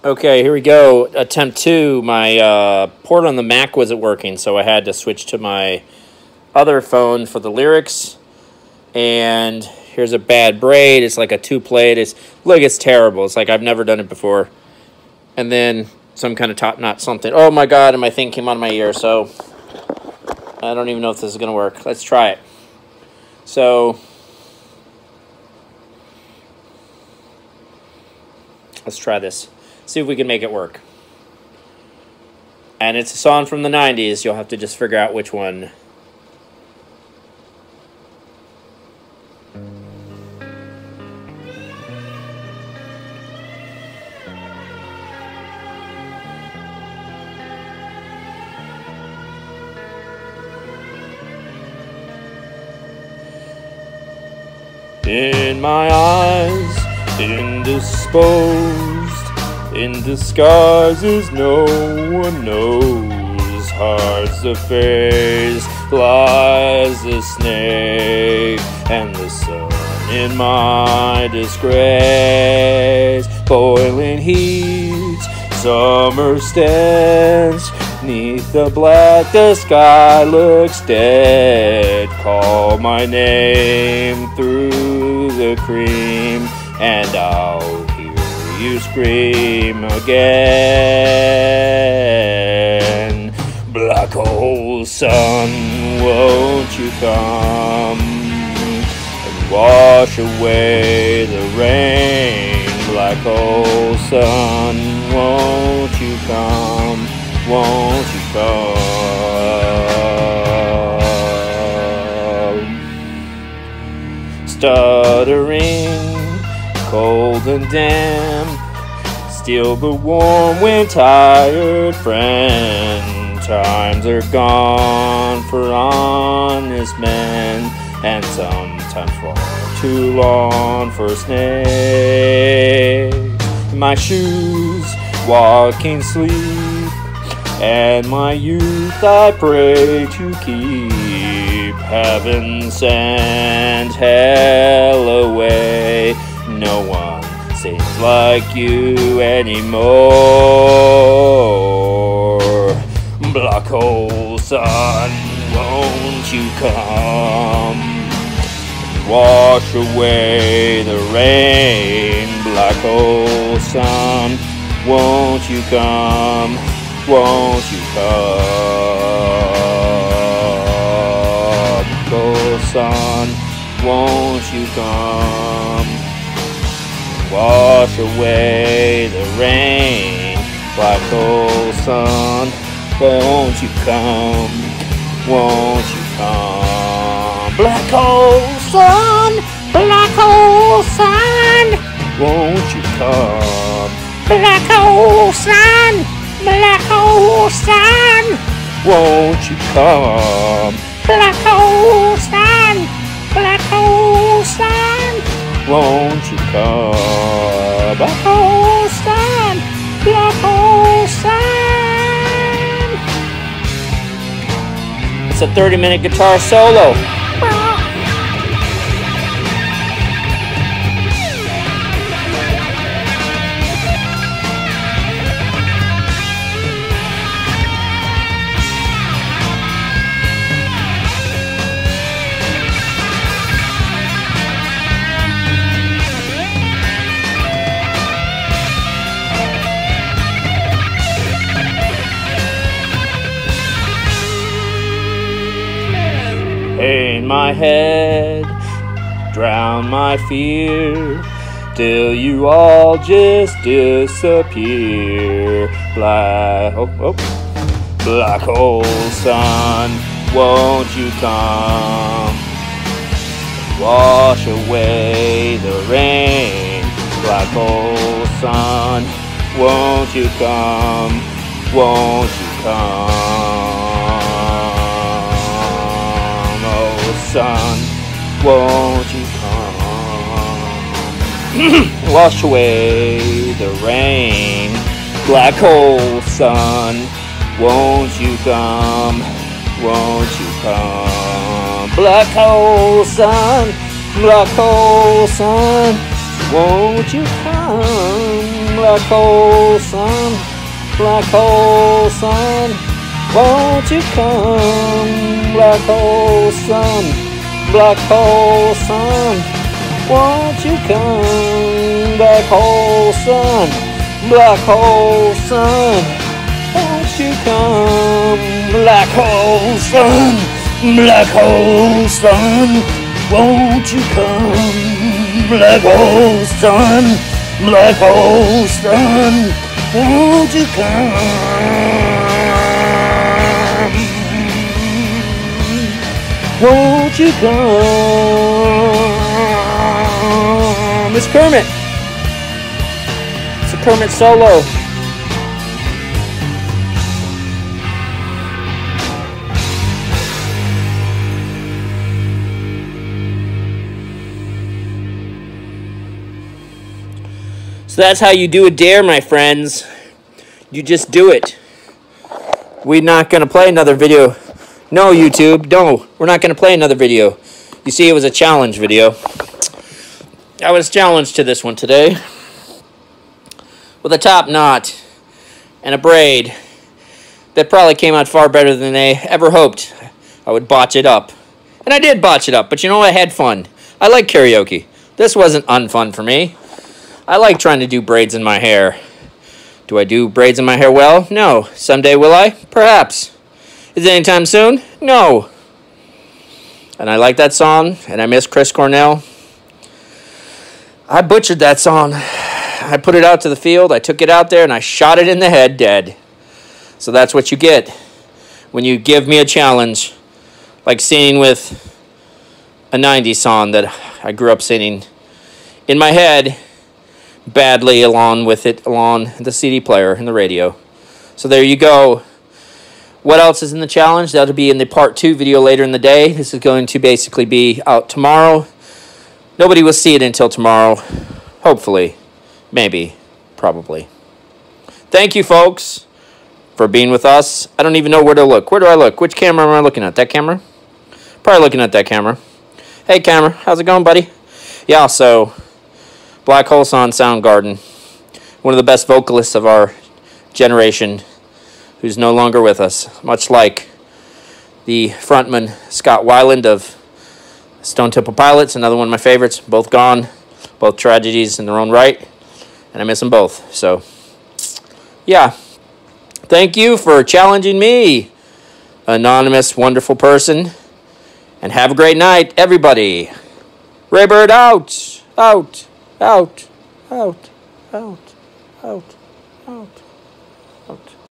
Okay, here we go. Attempt 2. My port on the Mac wasn't working, so I had to switch to my other phone for the lyrics. And here's a bad braid. It's like a 2-plate. It's terrible. It's like I've never done it before. And then some kind of top knot something. Oh my god, and my thing came out of my ear, so I don't even know if this is going to work. Let's try it. So let's try this. See if we can make it work. And it's a song from the 90s. You'll have to just figure out which one. In my eyes, indisposed, in disguises no one knows, hides the face, lies the snake, and the sun in my disgrace. Boiling heat, summer stands, neath the black the sky looks dead. Call my name through the cream, and I'll hear you scream again. Black hole sun, won't you come and wash away the rain? Black hole sun, won't you come? Won't you come? Stuttering, cold and damp, still the warm when tired friend. Times are gone for honest men, and sometimes far too long for snakes. My shoes, walking sleep, and my youth I pray to keep. Heaven send hell away, no one sings like you anymore. Black hole sun, won't you come and wash away the rain? Black hole sun, won't you come? Won't you come? Go sun, won't you come? Wash away the rain. Black hole sun, won't you come? Won't you come? Black hole sun, black hole sun, won't you come? Black hole sun, black hole sun, won't you come? Black hole sun, black hole sun, won't you come? Black hole sun, black hole sun. It's a 30-minute guitar solo. In my head, drown my fear, till you all just disappear. Black hole sun, won't you come? Wash away the rain. Black hole sun, won't you come? Won't you come? Sun, won't you come? Wash away the rain. Black hole sun, won't you come? Won't you come? Black hole sun, won't you come? black hole sun, black hole sun, won't you come, black hole sun, black hole sun, won't you come, black hole sun, black hole sun, won't you come, black hole sun, black hole sun, won't you come, black hole sun, black hole sun, won't you come, won't you come? It's Kermit. It's a Kermit solo. So that's how you do a dare, my friends. You just do it. We're not going to play another video. No, YouTube, no. We're not going to play another video. You see, it was a challenge video. I was challenged to this one today with a top knot and a braid that probably came out far better than they ever hoped I would botch it up. And I did botch it up, but you know, I had fun. I like karaoke. This wasn't unfun for me. I like trying to do braids in my hair. Do I do braids in my hair well? No. Someday will I? Perhaps. Is it anytime soon? No. And I like that song, and I miss Chris Cornell. I butchered that song. I put it out to the field, I took it out there, and I shot it in the head dead. So that's what you get when you give me a challenge, like singing with a 90s song that I grew up singing in my head badly along with it along the CD player and the radio. So there you go. What else is in the challenge? That'll be in the part 2 video later in the day. This is going to basically be out tomorrow. Nobody will see it until tomorrow. Hopefully. Maybe. Probably. Thank you, folks, for being with us. I don't even know where to look. Where do I look? Which camera am I looking at? That camera? Probably looking at that camera. Hey, camera. How's it going, buddy? Yeah, so Black Hole Sun, Soundgarden. One of the best vocalists of our generation, who's no longer with us. Much like the frontman, Scott Weiland of Stone Temple Pilots, another one of my favorites. Both gone. Both tragedies in their own right. And I miss them both. So, yeah. Thank you for challenging me, anonymous, wonderful person. And have a great night, everybody. Raybird out. Out. Out. Out. Out. Out. Out. Out.